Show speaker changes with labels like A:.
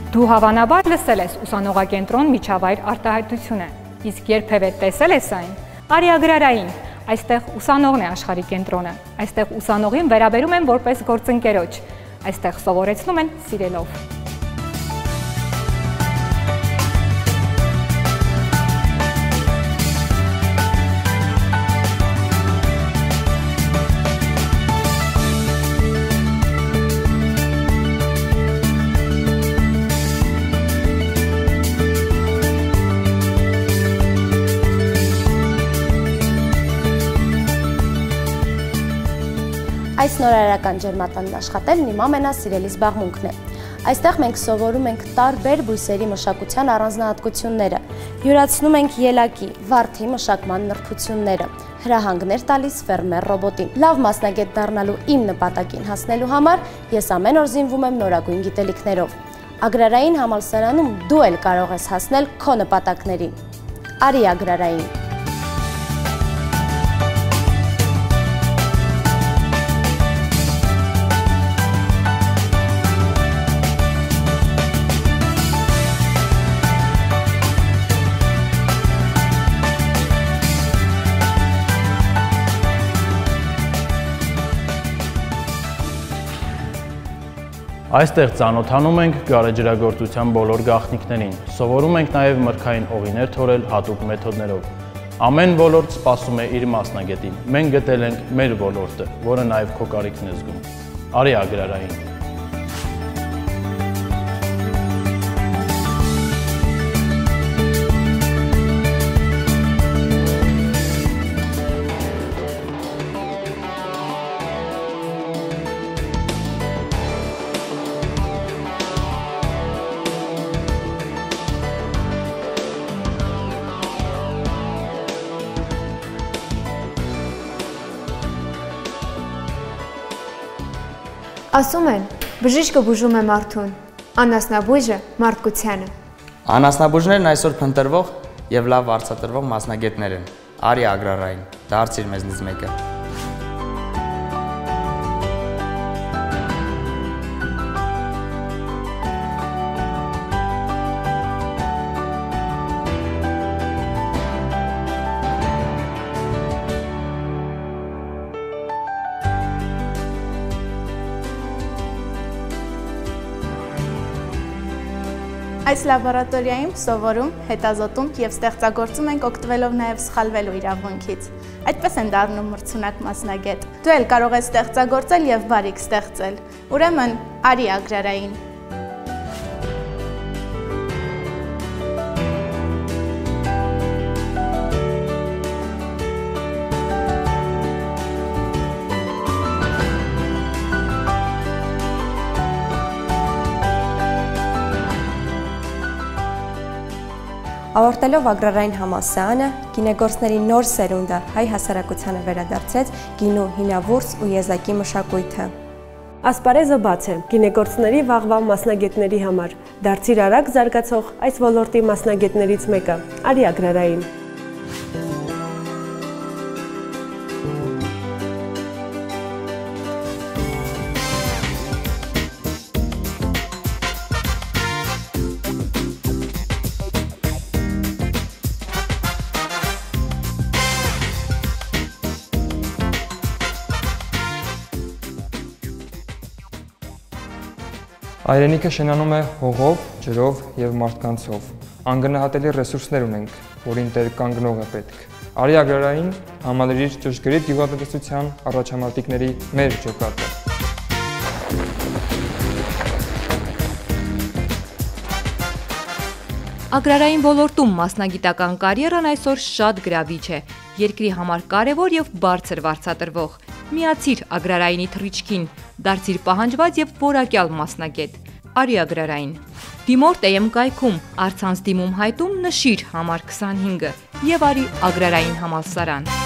A: Դու հավանաբար լսել ես ուսանողակենտրոն միջավայր արտահայտությունը, իսկ երբևէ տեսել ես այն։ Արի Ագրարային, այստեղ ուսանողն է աշխարհի կենտրոնը, այստեղ ուսանողին վերաբերում են որպես գործընկերոջ, այստեղ սովորեցնում են սիրելով։
B: Այս նորարարական ջերմատանին աշխատելն իմ ամենասիրելի զբաղմունքն է։ Այստեղ մենք սովորում ենք տարբեր բույսերի մշակության առանձնահատկությունները, յուրացնում ենք ելակի, վարդի մշակման նրբությունները, հրահանգներ տալիս ֆերմեր ռոբոտին։ Լավ մասնագետ դառնալու իմ նպատակին հասնելու համար ես ամեն օր զինվում եմ նորագույն գիտելիքներով։ Ագրարային համալսարանում դու էլ կարող ես հասնել քո նպատակներին։ Արի Ագրարային։
C: Այստեղ ծանոթանում ենք գարեջրագործության բոլոր գաղտնիքներին, սովորում ենք նաև մրգային օղիներ թորել հատուկ մեթոդներով։ Ամեն ոլորտ սպասում է իր մասնագետին, մենք գտել ենք մեր ոլորտը, որը նաև քո կարիքն է զգում։ Արի Ագրարային։
D: Ասում են, բժիշկը բուժում է մարդուն, անասնաբույժը մարդկությանը։
E: Անասնաբույժներն այսօր փնտրվող եւ լավ արձատրվող մասնագետներ են։ Արի Ագրարային, դարձիր մեզնից մեկը։
F: Այս լաբորատորիայում սովորում, հետազոտում և ստեղծագործում ենք օգտվելով նաև սխալվելու իրավունքից։ Այդպես են դառնում մրցունակ մասնագետ։ Դու էլ կարող ես ստեղծագործել և բարիք ստեղծել։ Ուրեմն, արի Ագրարային։
B: Ավարտելով Ագրարային համալսարանը, գինեգործների նոր սերունդը հայ հասարակությանը վերադարձեց գինու հինավուրց ու եզակի մշակույթը։
G: Ասպարեզը բաց է գինեգործների վաղվա մասնագետների համար։ Դարձիր արագ զարգացող այս ոլորտի մասնագետներից մեկը։ Արի Ագրարային։
H: Հայրենիքը շենանում է հողով, ջրով և մարդկանցով։ Անգնահատելի ռեսուրսներ ունենք, որին տեր կանգնող է պետք։ Արի Ագրարային համալրիր ճշգրիտ գյուղատնտեսության առաջամարտիկների մեր ջոկատը։
I: Ագրարային ոլորտում մասնագիտական կարիերան այսօր շատ գրավիչ է, երկրի համար կարևոր և բարձր վարձատրվող։ Միացիր Ագրարայինի թռիչքին, դարձիր պահանջված և որակյալ մասնագետ։ Արի Ագրարային։ Դիմոր TM կայքում, առցանց դիմում հայտում նշիր համար 25-ը և արի Ագրարային համալսարան։